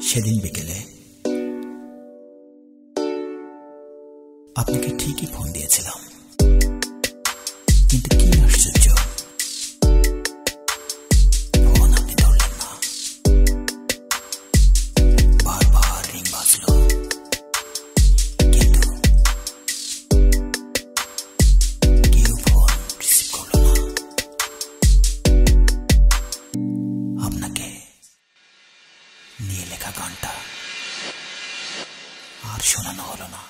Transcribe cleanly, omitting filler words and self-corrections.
সেদিন বিকেলে আপনাকে ঠিকই ফোন দিয়েছিলাম, কিন্তু কি আশ্চর্য, ফোন আপনি ধরলেন না। বারবার রিং বাজলো, কিন্তু কেউ ফোন রিসিভ করলো না। আপনাকে নিয়ে লেখা গানটা আর শোনানো হলো না।